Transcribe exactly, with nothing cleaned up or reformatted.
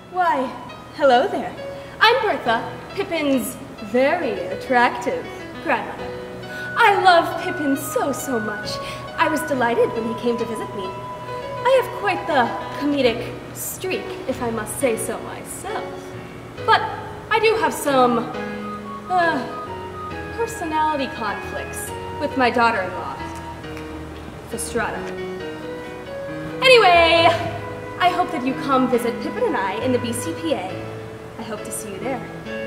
Why, hello there. I'm Berthe, Pippin's very attractive grandmother. I love Pippin so, so much. I was delighted when he came to visit me. I have quite the comedic streak, if I must say so myself. But I do have some, uh, personality conflicts with my daughter-in-law, Fastrada. Anyway, I hope that you come visit Pippin and I in the B C P A. I hope to see you there.